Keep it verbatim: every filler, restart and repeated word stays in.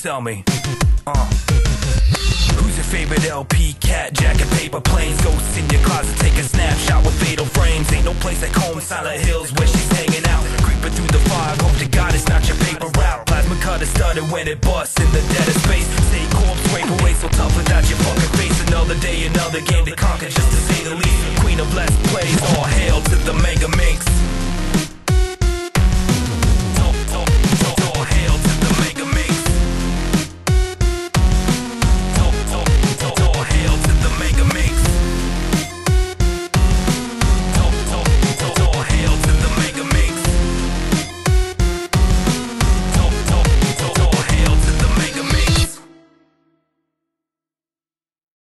tell me. Uh. Who's your favorite L P? Cat, jacket, paper planes, ghosts in your closet, take a snapshot with fatal frames. Ain't no place like home, Silent Hills where she's hanging out. Creeping through the fog, hope to God it's not your paper route. Plasma cutter started when it busts in the dead of space. Stay corpse, scrape away so tough without your fucking face. Another day, another game to conquer, just to say the least. Queen of Let's Plays, all hail to the Mangaminx.